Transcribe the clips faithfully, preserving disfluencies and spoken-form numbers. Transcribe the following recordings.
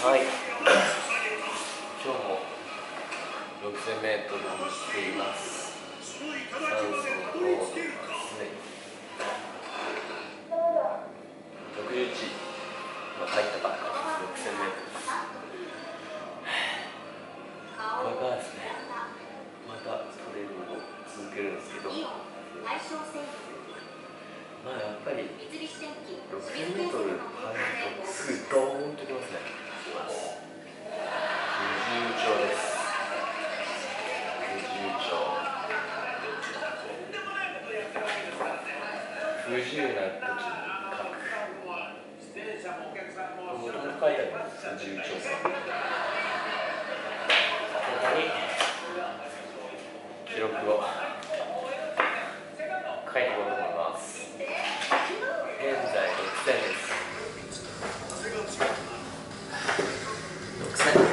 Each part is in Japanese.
はい、今日もろくせんメートルをしています。酸素の濃度がすでにろくじゅういちが入ったばっかりです。ろくせんメートルです。これからですね、またトレーニングを続けるんですけど、まあやっぱりろくせんメートル入るとすぐドーンときますね。くじゅうちょうです。くじゅうちょう。不自由な時に書く。もともと書いてあるんです。くじゅうちょう。ここに記録を書いていこうと思います。現在ろくせんです。ろくせん。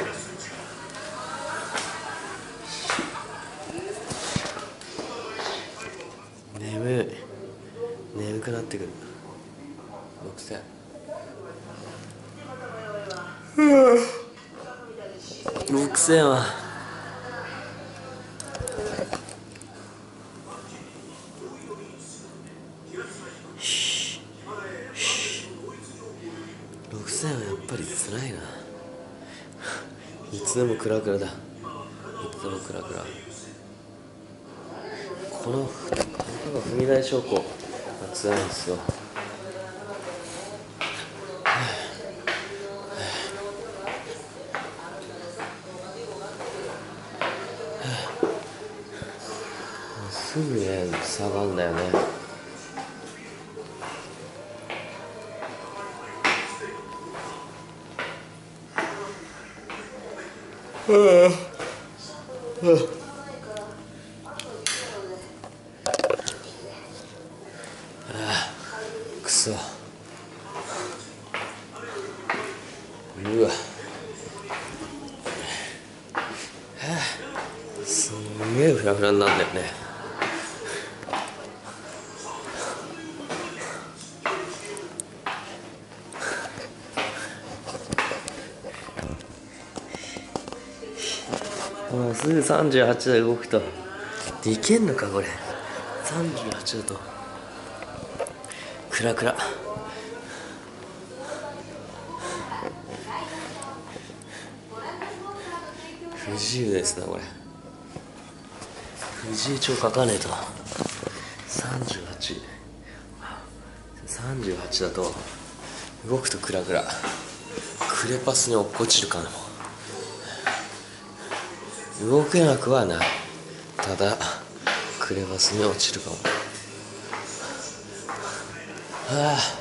眠い。眠くなってくる。ろくせん。ろくせんはろくせんはやっぱりつらいな。いつでもクラクラだ。いつでもクラクラ。この踏み台昇降がつらいんですよ。すぐね下がるんだよね。はあはあ、くそ。うわ、はあ、すんげえフラフラになるんだよね。もうすぐさんじゅうはちどで動くといけんのかこれ。さんじゅうはちどとクラクラ。不自由ですねこれ。不自由帳書かねえと。さんじゅうはち さんじゅうはちだと動くとクラクラ。クレパスに落っこちるかも。動けなくはない。ただクレバスに落ちるかも。はあ、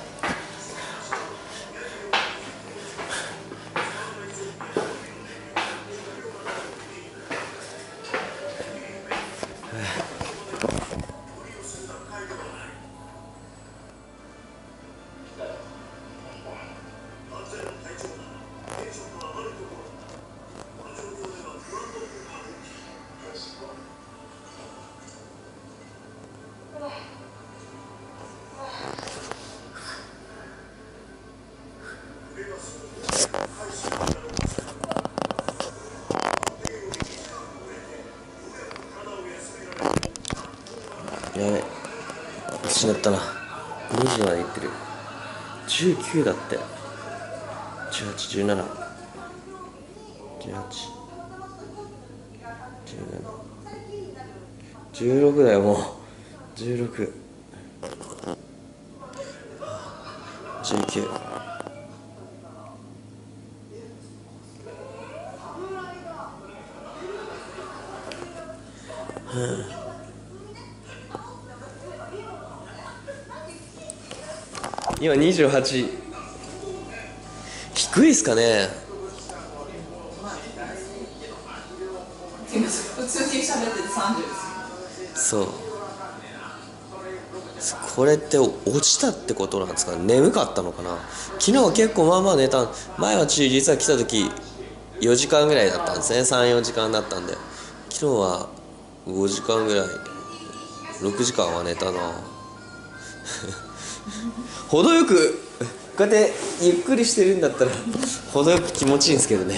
やべ、失ったな。にじまでいってる。じゅうきゅうだって。じゅうはち、じゅうなな、じゅうはち、じゅうなな、じゅうろくだよもう。じゅうろく、じゅうきゅう。今にじゅうはち。低いっすかね。 普通に喋っててさんじゅうです。 そう。これって落ちたってことなんですかね。眠かったのかな。昨日は結構まあまあ寝た。前は実は来た時よじかんぐらいだったんですね。さん、よじかんだったんで。昨日はごじかんぐらい、ろくじかんは寝たな。程よくこうやってゆっくりしてるんだったら程よく気持ちいいんですけどね、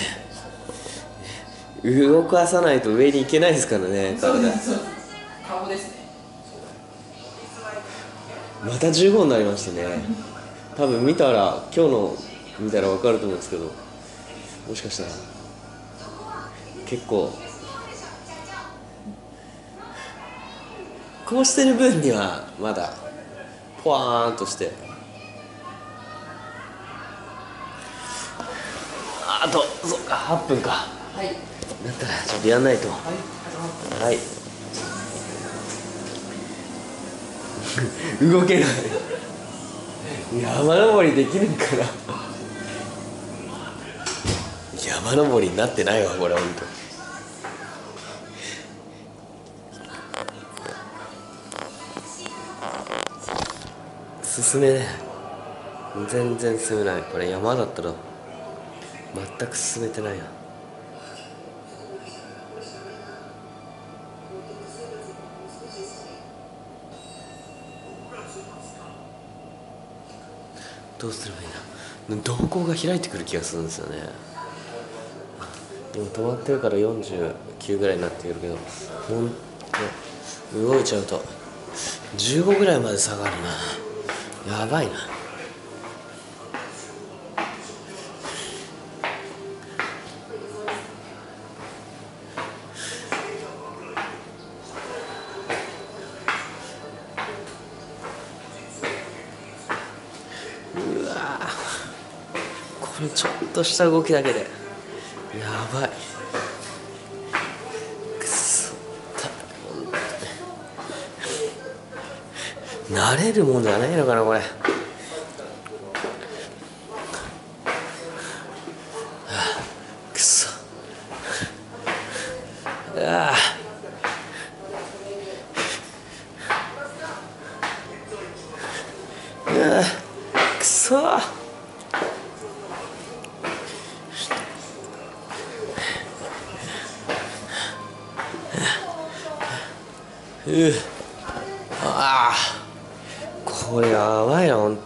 動かさないと上に行けないですからね、 そうで体。 す、そうです。顔ですね。 またじゅうごになりましたね。多分見たら、今日の見たら分かると思うんですけど、もしかしたら結構こうしてる分にはまだポワーンとして、あとそっかはっぷんか。 はい。 だったらちょっとやんないと。 はい。 はい。動けない。山登りできるんかな。山登りになってないわこれ、ほんと。進めない、全然進めない。これ山だったら全く進めてないな。どうすればいいな。瞳孔が開いてくる気がするんですよね。でも止まってるからよんじゅうきゅうぐらいになってくるけど、ほんと動いちゃうとじゅうごぐらいまで下がるな。やばいな。うわー、これちょっとした動きだけでやばい。くそった、慣れるもんじゃないのかなこれ。はあ、くそ、ああ、ああ、くそー。うう、ああ、これやばいなほんと。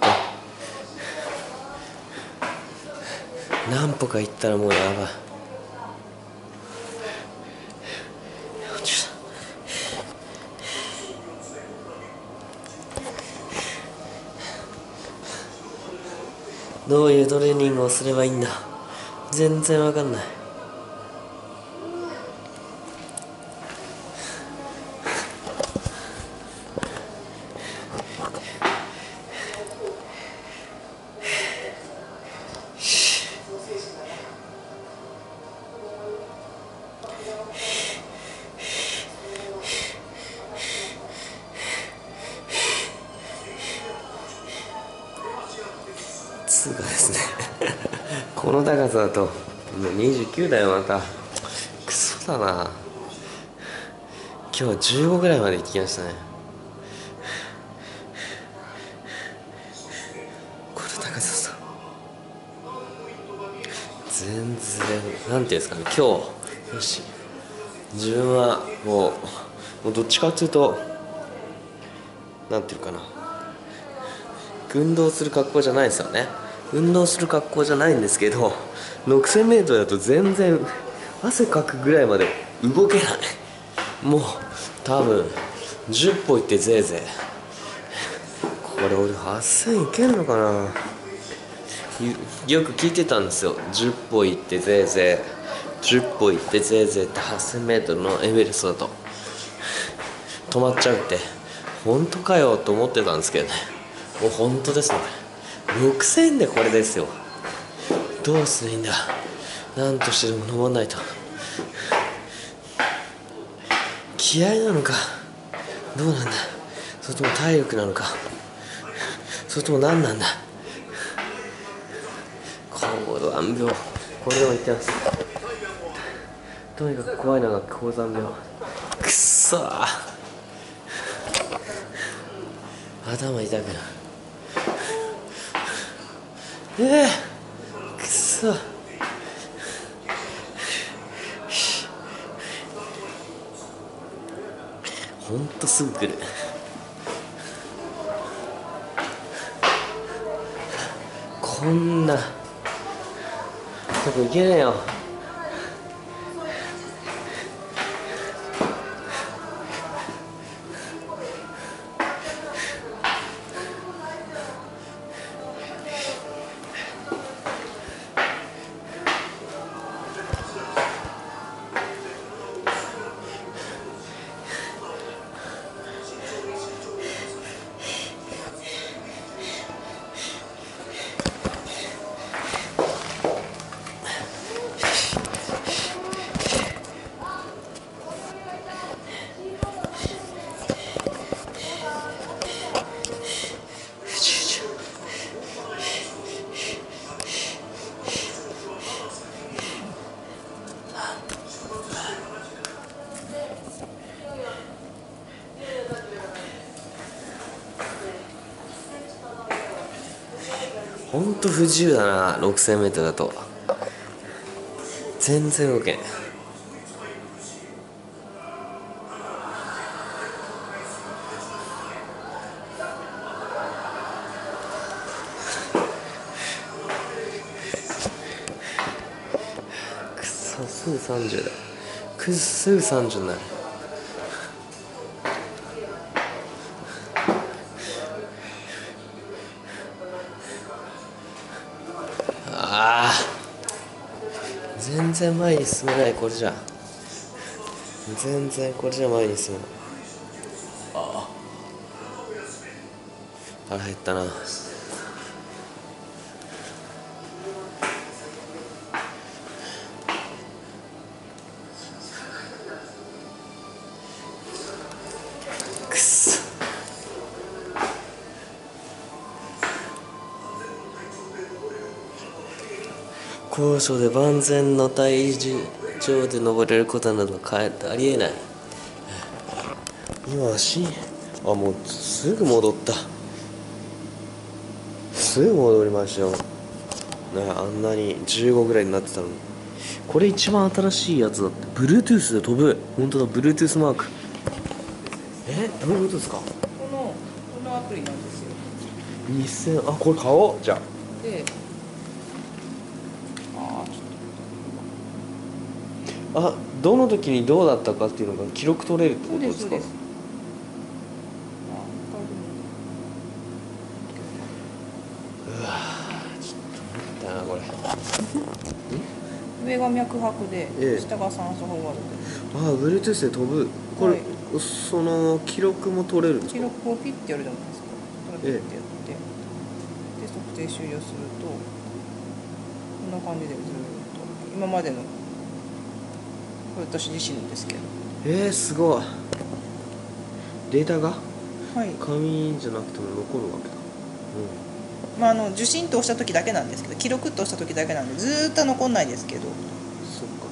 何歩か行ったらもうやばい。どういうトレーニングをすればいいんだ、全然わかんない。つうかですねこの高さだともうにじゅうきゅうだよ。またクソだな。今日はじゅうごぐらいまで行ってきましたね。この高さだと全然なんていうんですかね。今日よし、自分はもうもうどっちかっていうとなんていうかな、運動する格好じゃないですよね。運動する格好じゃないんですけど、ろくせんメートルだと全然汗かくぐらいまで動けない。もう多分じゅっぽいってぜいぜい。これ俺はっせんいけんのかな。よく聞いてたんですよ。じゅっぽいってぜいぜい、じゅっぽいってぜいぜいってはっせんメートルのエベレストだと止まっちゃうって本当かよと思ってたんですけどね。もう本当ですね。ろくせんでこれですよ。どうすりゃいいんだ。なんとしてでも登んないと。気合なのかどうなんだ、それとも体力なのか、それとも何なんだ。高山病、これでも言ってます。とにかく怖いのが高山病。くっそー、頭痛くなる。ええー、くっそ。ほんとすぐ来る。 こんなとこ行けねえよ。ほんと不自由だな。 ろくせんメートル だと全然動けん。くそ、すぐさんじゅうだ。くすぐさんじゅうになる。ああ、全然前に進めない。これじゃ全然これじゃ前に進めない。ああ、腹減ったな。くっそ、高所で万全の体重で登れることなどありえない。今はしあもうすぐ戻った。すぐ戻りましたよ。ね、あんなにじゅうごぐらいになってたのに。これ一番新しいやつだって。 Bluetooth で飛ぶ。本当だ、 Bluetooth マーク。え、どういうことですか？ このこのアプリなんですよ。 にせん、あ、これ買おうじゃあ。 で、あーちょっあ、どの時にどうだったかっていうのが記録取れるってとことですか？ そうですそうです。あうわー、ちょっと待ったなこれ。 上が脈拍で、 ええ、 下が酸素飽和度で。 ああ、Bluetooth で飛ぶ。これ、 はい、 その記録も取れるんですか？ 記録をピッてやるじゃないですか。ピッてやって、で測定終了するとこんな感じでずっと今までの、これ私自身のですけど、 えー、すごい。データがはい、 紙じゃなくても残るわけだ。 まあ、あの受信と押した時だけなんですけど、記録と押した時だけなんでずーっと残んないですけど。 そっか。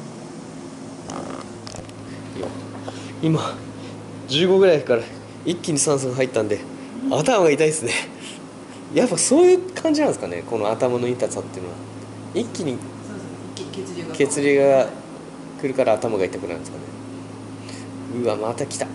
今じゅうごぐらいから一気に酸素が入ったんで頭が痛いですね。やっぱそういう感じなんですかね、この頭の痛さっていうのは。一気に血流が血流が来るから頭が痛くなるんですかね。うわ、また来た。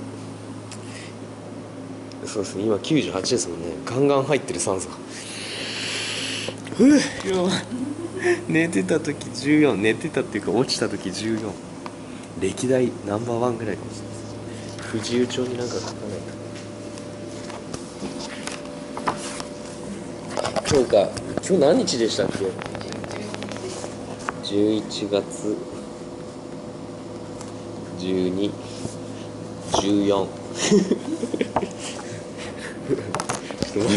そうですね、今きゅうじゅうはちですもんね。ガンガン入ってる酸素が。ふう、やばい。寝てた時じゅうよん、寝てたっていうか落ちた時じゅうよん。歴代ナンバーワンぐらいかもしれないです。不自由帳になんか書かないと。今日か、今日何日でしたっけ？じゅういちがつじゅうに、じゅうよん。ちょっとまだ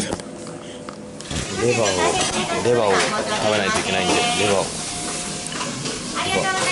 レバーをレバーを食べないといけないんで、レバーを。